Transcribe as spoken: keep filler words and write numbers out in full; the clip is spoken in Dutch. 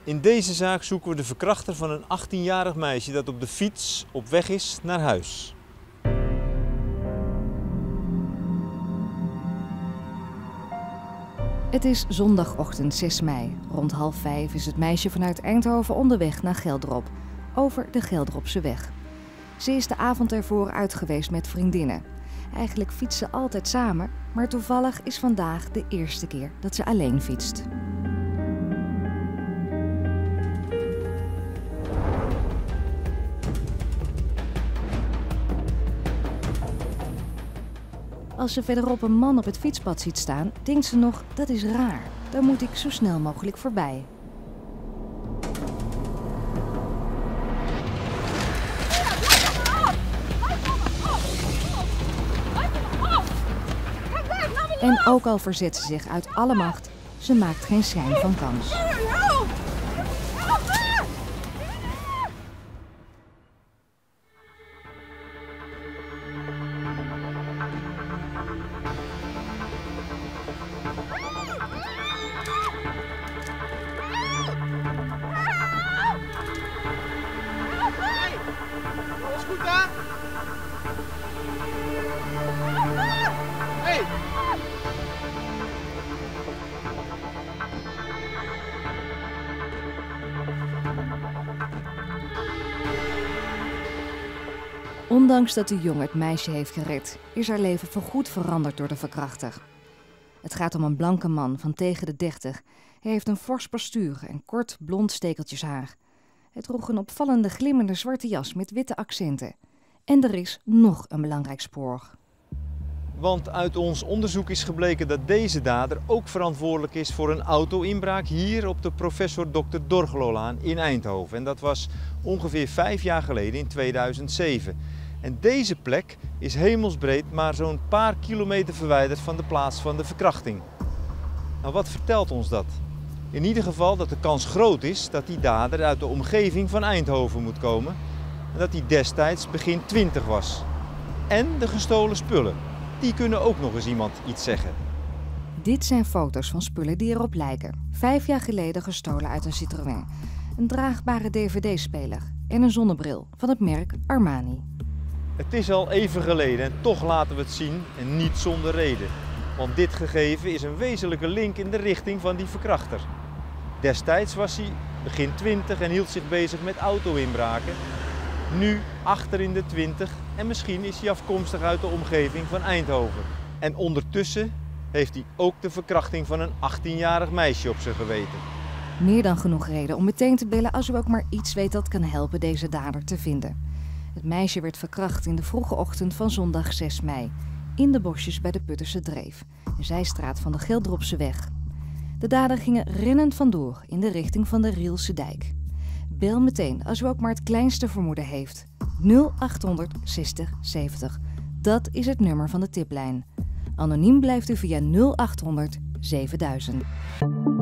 In deze zaak zoeken we de verkrachter van een achttienjarig meisje dat op de fiets op weg is naar huis. Het is zondagochtend zes mei. Rond half vijf is het meisje vanuit Eindhoven onderweg naar Geldrop, over de Geldropse weg. Ze is de avond ervoor uit geweest met vriendinnen. Eigenlijk fietsen ze altijd samen, maar toevallig is vandaag de eerste keer dat ze alleen fietst. Als ze verderop een man op het fietspad ziet staan, denkt ze nog, dat is raar. Daar moet ik zo snel mogelijk voorbij. En ook al verzet ze zich uit alle macht, ze maakt geen schijn van kans. Alles goed daar? Hey! Ondanks dat de jongen het meisje heeft gered, is haar leven voorgoed veranderd door de verkrachter. Het gaat om een blanke man van tegen de dertig. Hij heeft een fors postuur en kort blond stekeltjeshaar. Hij droeg een opvallende glimmende zwarte jas met witte accenten. En er is nog een belangrijk spoor. Want uit ons onderzoek is gebleken dat deze dader ook verantwoordelijk is voor een auto-inbraak hier op de Professor dokter Dorgelolaan in Eindhoven. En dat was ongeveer vijf jaar geleden in tweeduizend zeven. En deze plek is hemelsbreed maar zo'n paar kilometer verwijderd van de plaats van de verkrachting. Nou, wat vertelt ons dat? In ieder geval dat de kans groot is dat die dader uit de omgeving van Eindhoven moet komen. En dat hij destijds begin twintig was. En de gestolen spullen. Die kunnen ook nog eens iemand iets zeggen. Dit zijn foto's van spullen die erop lijken. Vijf jaar geleden gestolen uit een Citroën. Een draagbare D V D-speler en een zonnebril van het merk Armani. Het is al even geleden en toch laten we het zien en niet zonder reden. Want dit gegeven is een wezenlijke link in de richting van die verkrachter. Destijds was hij begin twintig en hield zich bezig met auto-inbraken. Nu achter in de twintig en misschien is hij afkomstig uit de omgeving van Eindhoven. En ondertussen heeft hij ook de verkrachting van een achttienjarig meisje op zijn geweten. Meer dan genoeg reden om meteen te bellen als u ook maar iets weet dat kan helpen deze dader te vinden. Het meisje werd verkracht in de vroege ochtend van zondag zes mei. In de bosjes bij de Putterse Dreef, een zijstraat van de Geldropse weg. De dader gingen rennend vandoor in de richting van de Rielse dijk. Bel meteen als u ook maar het kleinste vermoeden heeft. nul acht honderd zestig zeventig. Dat is het nummer van de tiplijn. Anoniem blijft u via nul acht honderd zevenduizend.